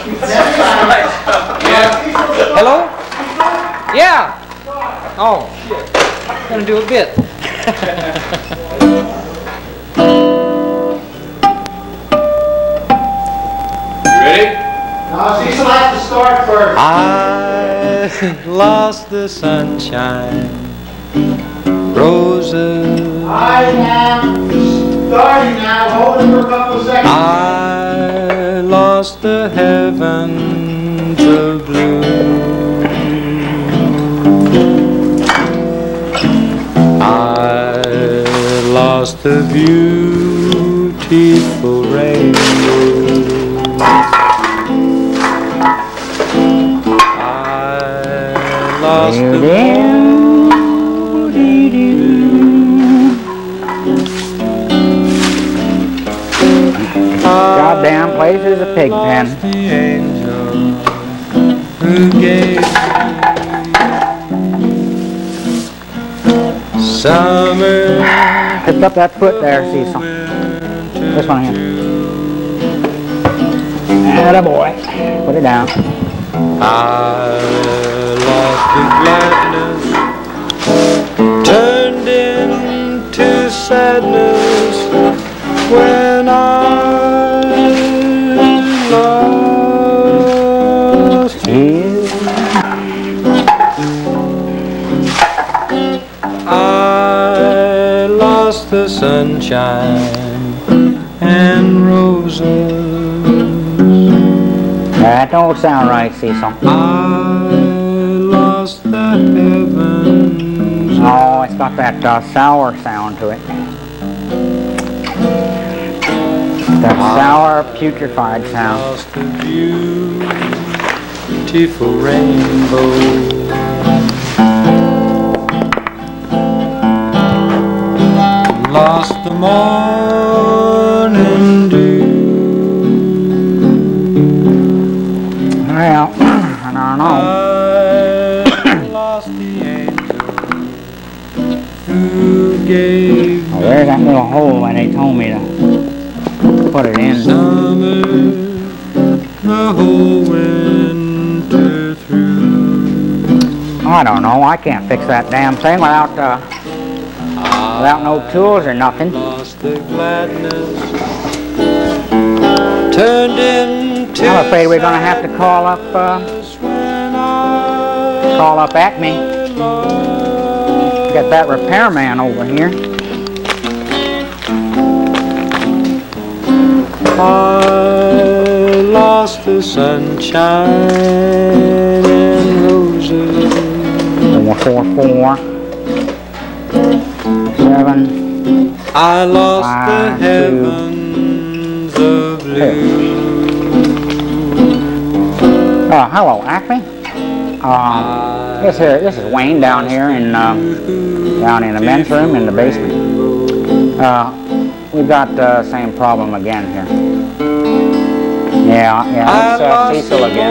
Hello? Yeah. Oh, shit. Gonna do a bit. You ready? No, Cecil has to start first. I lost the sunshine, roses. I am starting now. Hold it for a couple of seconds. I lost the heavens of blue. I lost the beautiful rainbow. I lost the Goddamn place is a pig pen. the angel who gave summer. Pick up that foot there, Cecil. This one here. Atta boy. Put it down. I lost the gladness, turned into sadness when I lost you. I lost the sunshine and roses. That don't sound right, Cecil. I lost the heavens. Oh, it's got that sour sound to it. That sour, putrefied sound. Lost the beautiful rainbow. Lost the morning dew. Well, I don't know. I lost the angel who gave Oh, there's that little hole when they told me to put it in. summer the whole winter through. Oh, I don't know. I can't fix that damn thing without no tools or nothing. Lost the gladness, turned into I'm afraid we're gonna have to call up Acme. Get that repairman over here. I lost the sunshine and roses. 444 7. I lost 5, the 2, heavens of blue. Hello, Acme. This is Wayne down here in the men's room in the basement. We've got the same problem again here. Yeah, it's Cecil again.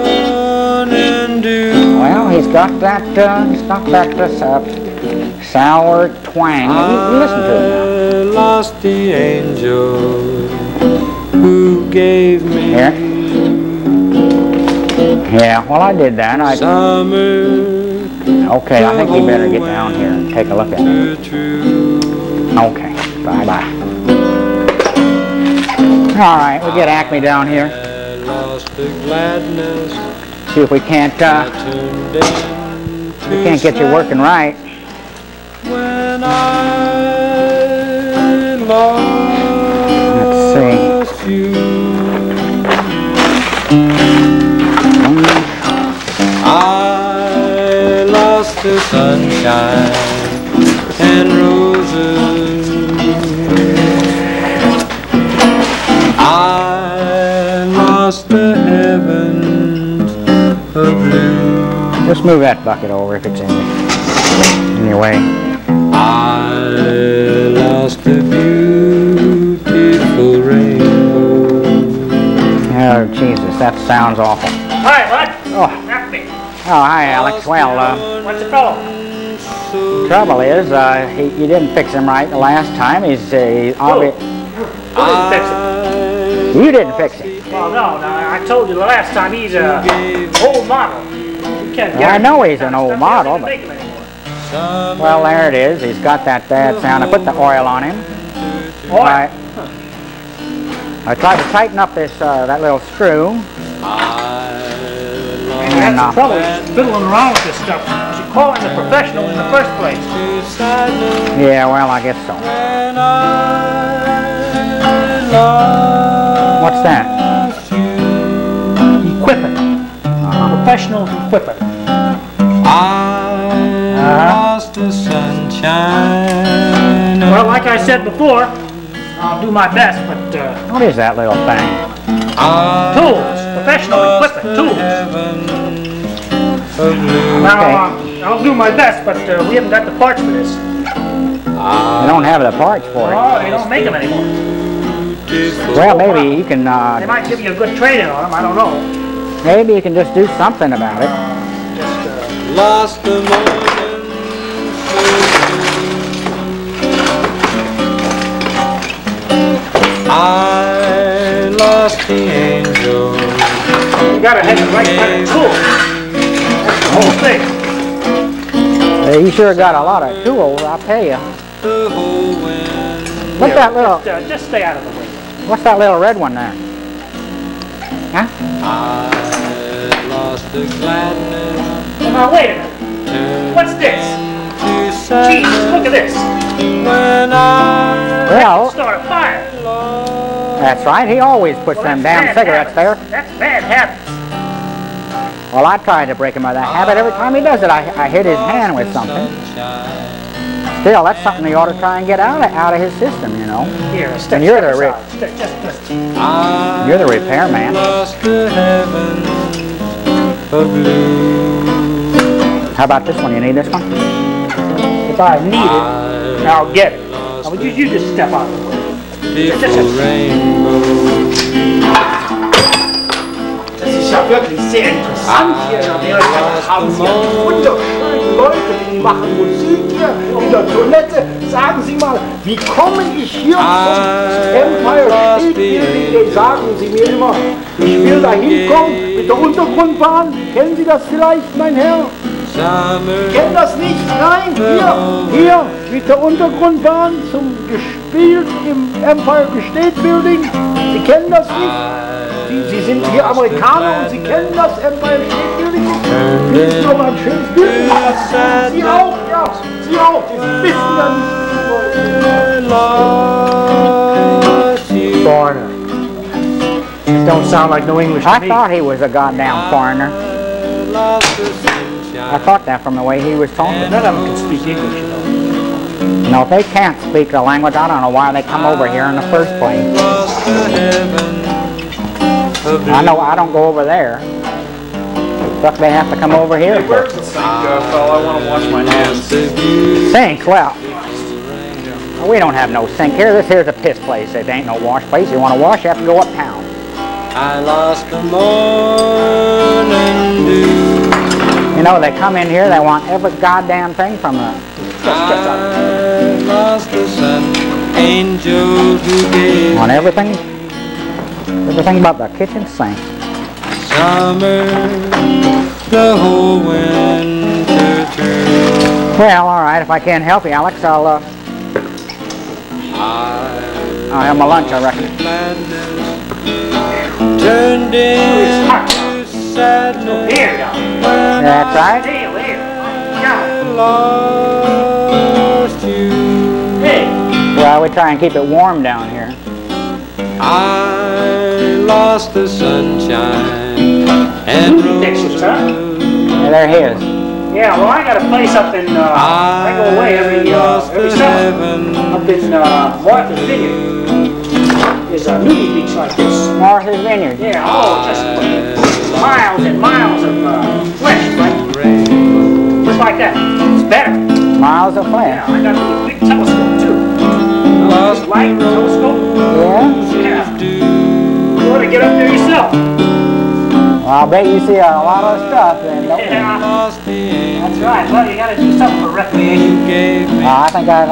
Well, he's got that sour twang. You listen to it now. I lost the angel who gave me. Here. Yeah, well, I did that. Okay, I think you better get down here and take a look at it. Okay, bye-bye. All right, we'll get Acme down here. See if we can't get you working right. Let's see. I lost the sunshine and roses. I lost the heavens of blue. Just move that bucket over if it's in your way. I lost the beautiful rainbow. Oh, Jesus, that sounds awful. Hi, bud. Oh. Acme. Oh, hi, Alex. Well, What's the fellow? trouble is, you didn't fix him right the last time. He's Who didn't fix it? You didn't fix it. Well, no, I told you the last time he's an old model. You can't Well, I know he's an old model, but... Well, there it is. He's got that bad sound. I put the oil on him. Oil? I tried to tighten up this that little screw. And that's the trouble, he's fiddling around with this stuff. You should call him a professional in the first place. Yeah, well, I guess so. What's that? Equipment. Professional equipment. Lost the sunshine. Well, like I said before, I'll do my best, but What is that little thing? tools, professional equipment, tools. Now, I'll do my best, but we haven't got the parts for this. You don't have the parts for it. Oh, they don't make them anymore. Well, maybe you can. They might give you a good trade-in on them. I don't know. Maybe you can just do something about it. Lost the morning. I lost the angel. You gotta have the right kind of tool. That's the whole thing. You sure got a lot of tools, I'll tell you. The whole wind. What's that little? Just stay out of the way. What's that little red one there? Huh? I lost the gladness. Now wait a minute. What's this? Jeez, look at this. When I Well, Start a fire. that's right. He always puts them damn bad cigarettes there. habits. That's bad habits. Well, I tried to break him of that habit. Every time he does it, I hit his hand with something. Still, that's something he ought to try and get out of his system, you know. Here, And you're the you're the repairman. lost the heavens of blue. How about this one? You need this one? If I need it, I'll get it. Now, would you just step out of the way? Beautiful rainbow. Das ist ja wirklich sehr interessant hier in Amerika. Da haben Sie ja wunderschöne Leute, die machen Musik hier in der Toilette. Sagen Sie mal, wie komme ich hier zum Empire State Building? Sagen Sie mir immer, ich will da hinkommen mit der Untergrundbahn. Kennen Sie das vielleicht, mein Herr? Kennen das nicht? Nein, hier mit der Untergrundbahn zum gespielt im Empire State Building. Sie kennen das nicht? Sie sind hier Amerikaner und Sie kennen das Empire State Building. Das ist doch ein schönes Bild. Sie auch, ja, Sie auch. Sie wissen ja nicht. Foreigner. Don't sound like no English to I me. thought he was a goddamn foreigner. I thought that from the way he was talking. None of them can speak English, you know. No, if they can't speak the language, I don't know why they come over here in the first place. I know I don't go over there. But they have to come over here. Hey, where's the sink, fella? I want to wash my hands. Sink? Well, we don't have no sink here. This here's a piss place. It ain't no wash place. You want to wash, you have to go uptown. I lost the morning dew. You know, they come in here, they want every goddamn thing from the... I lost the sun angel who gave On everything but the kitchen sink. summer the whole winter through. Well, all right. If I can't help you, Alex, I'll have my lunch, I reckon. Turned into sadness. Here, now. That's right. Hey, here. I lost you. Hey. Well, we try and keep it warm down here. I lost the sunshine and Movie pictures, huh? Yeah, they're his. Yeah, well, I got a place up in, I go away every summer, up in Martha's Vineyard. There's a nudie beach like this. Martha's Vineyard. Yeah, oh, just miles and miles of flesh, like, just like that. It's better. Miles of Yeah, flesh. I got a big telescope, too. This light telescope. Yeah? Yeah. You want to get up there yourself. Well, I'll bet you see a lot of stuff then, don't you? Yeah. That's right. Well, you got to do something for recreation. I think I'd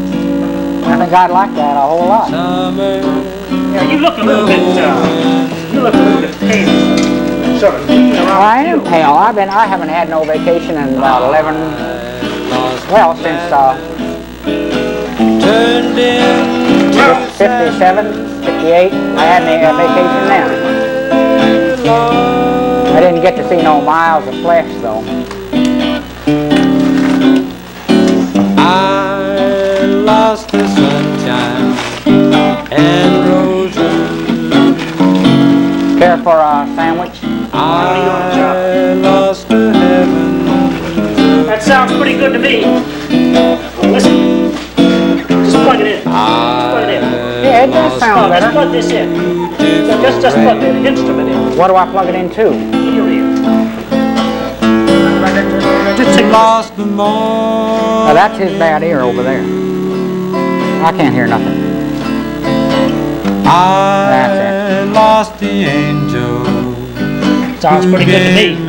like that a whole lot. Yeah, you look a little bit You look a little bit pale. Sort of looking around. Well, I am pale. I haven't had no vacation in about 11, well, since 57, 58. I had a vacation then. I didn't get to see no miles of flesh, though. I lost the sunshine and roses. Care for a sandwich? I lost the heavens. That sounds pretty good to me. Listen. Just plug it in. Just plug it in. Yeah, it does sound better. Just plug this in. Just plug the instrument in. What do I plug it into? Your ear. Just lost the morning. Oh, that's his bad ear over there. I can't hear nothing. I lost the angel. Sounds pretty good to me.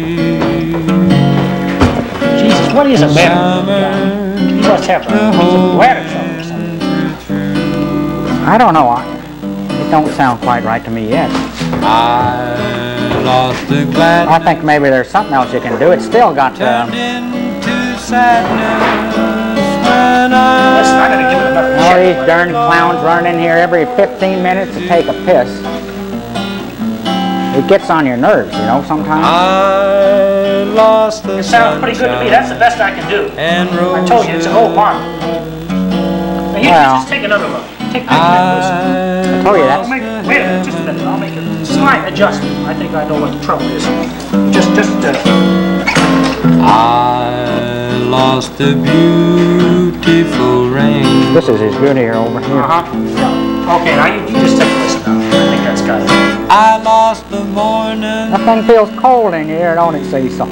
Jesus, what is a man? He must have a bladder trouble or something. I don't know. It don't sound quite right to me yet. I lost the glad. I think maybe there's something else you can do. It's still got turned into sadness when Listen, I gotta give it another all check. these darn clowns running in here every 15 minutes to take a piss. It gets on your nerves, you know, sometimes. I lost the It sounds pretty good to me. That's the best I can do. And I told you, it's an old model. Now, you Well, just take another look. Take that. I told you that's... Wait a minute, just a minute. I'll make a slight adjustment. I think I know what the trouble is. I lost the beautiful rain. This is his good ear over here. Okay, now you just take a listen now. I think that's got it. I lost the morning. That thing feels cold in your ear, don't it, Cecil?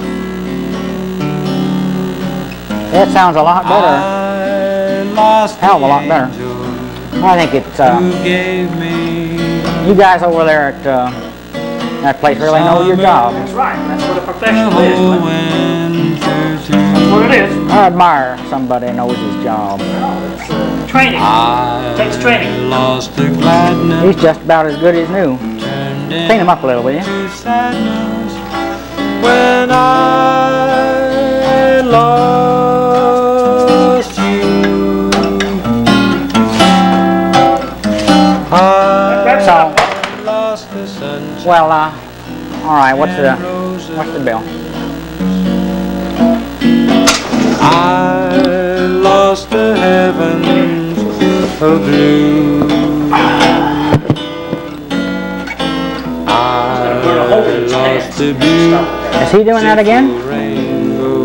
That sounds a lot better. I lost Hell of a lot better. I think it's, gave me you guys over there at that place really know your job. That's right. That's what a professional is. That's what it is. I admire somebody who knows his job. Training. Takes training. Lost the gladness. He's just about as good as new. Clean him up a little, will you? Sadness when I lost you. So, Lost the sunshine. well, all right. What's the bill? I lost the heavens of blue. I lost the beauty. Is he doing that again? Rainbow.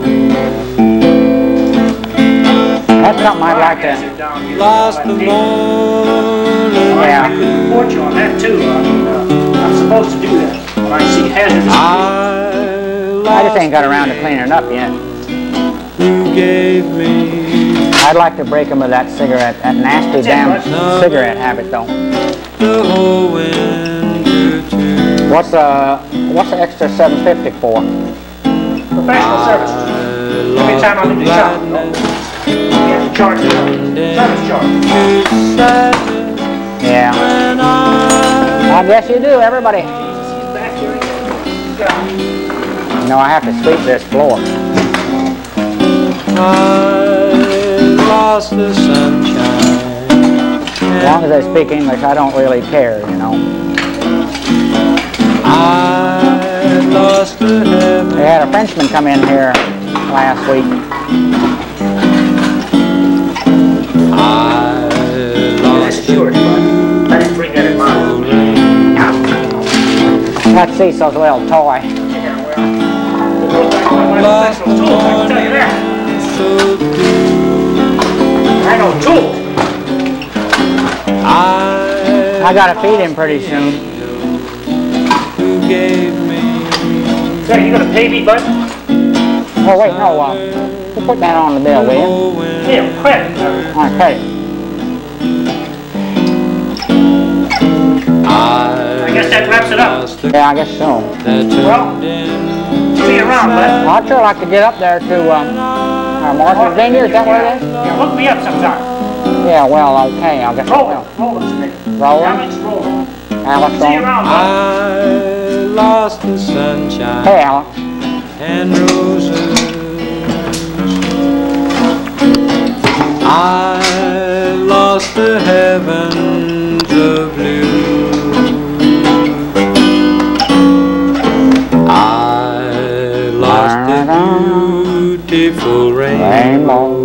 That's something I'd like to. Lost the morning. Yeah. I could report you on that too. I'm supposed to do that when I see hazardous. I just ain't got around to cleaning it up yet. You gave me. I'd like to break him of that cigarette, that nasty damn cigarette habit, though. The whole winter too. What's the extra $7.50 for? Professional services. Every time I'm in the shop, you have to charge service charge. Yeah. I guess you do, everybody. He's back here again. You know, I have to sweep this floor. I lost the sunshine. As long as they speak English, I don't really care, you know. I lost the heaven. They had a Frenchman come in here last week. I lost the Sure, but I didn't bring that in mind. That's Cecil's little toy. Yeah, well, it looks like one of the professional tools, I can tell you that. so blue. I know tools. I gotta feed him pretty soon. Who gave me So you gonna pay me, bud? Oh wait, no, we'll put that on the bill, will you? Yeah, credit. Okay. I guess that wraps it up. Yeah, I guess so. Well, see you around, bud. I'd sure like to get up there to Martha's Vineyard. Is that where it is? Yeah, look me up sometime. Yeah, well, okay. I guess I will. Rolling. Rolling? Alex Rolling. Alex See you on. around, bud. I lost the sunshine Hey, Alex. and roses. I lost the heavens of blue. I lost the beautiful rainbow.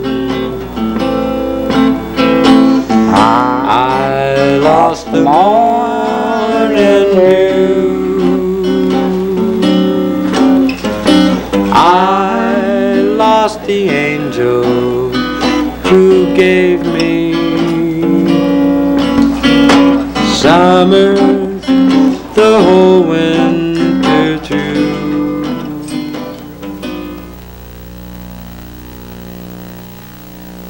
I lost the morning dew. I lost the angel who gave me summer